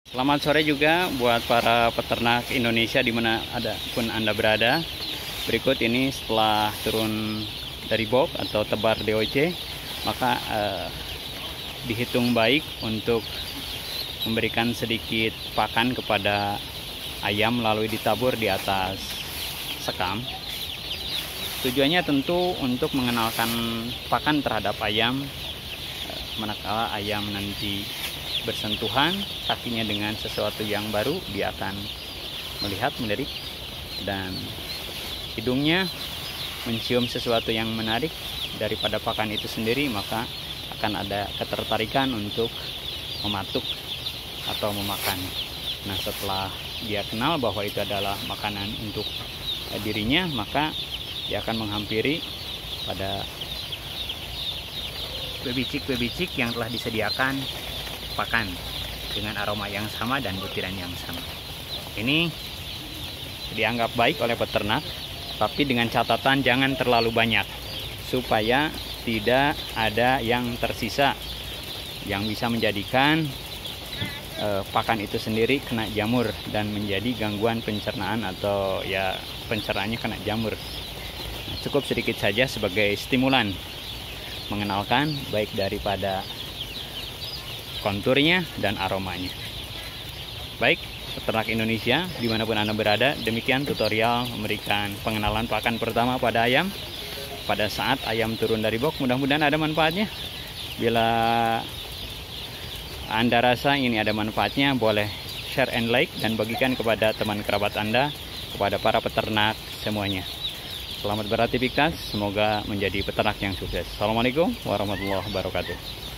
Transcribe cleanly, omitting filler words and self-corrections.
Selamat sore juga buat para peternak Indonesia pun Anda berada. Berikut ini setelah turun dari box atau tebar DOC, maka dihitung baik untuk memberikan sedikit pakan kepada ayam lalu ditabur di atas sekam. Tujuannya tentu untuk mengenalkan pakan terhadap ayam, manakala ayam nanti bersentuhan kakinya dengan sesuatu yang baru, dia akan melihat, melirik, dan hidungnya mencium sesuatu yang menarik daripada pakan itu sendiri, maka akan ada ketertarikan untuk mematuk atau memakan. Nah, setelah dia kenal bahwa itu adalah makanan untuk dirinya, maka dia akan menghampiri pada bebicik-bebicik yang telah disediakan pakan dengan aroma yang sama dan butiran yang sama. Ini dianggap baik oleh peternak, tapi dengan catatan jangan terlalu banyak supaya tidak ada yang tersisa yang bisa menjadikan pakan itu sendiri kena jamur dan menjadi gangguan pencernaan atau ya pencernaannya kena jamur. Nah, cukup sedikit saja sebagai stimulan mengenalkan baik daripada konturnya dan aromanya. Baik, peternak Indonesia dimanapun Anda berada, demikian tutorial memberikan pengenalan pakan pertama pada ayam pada saat ayam turun dari box. Mudah-mudahan ada manfaatnya. Bila Anda rasa ini ada manfaatnya, boleh share and like dan bagikan kepada teman kerabat Anda, kepada para peternak semuanya. Selamat beraktivitas, semoga menjadi peternak yang sukses. Assalamualaikum warahmatullahi wabarakatuh.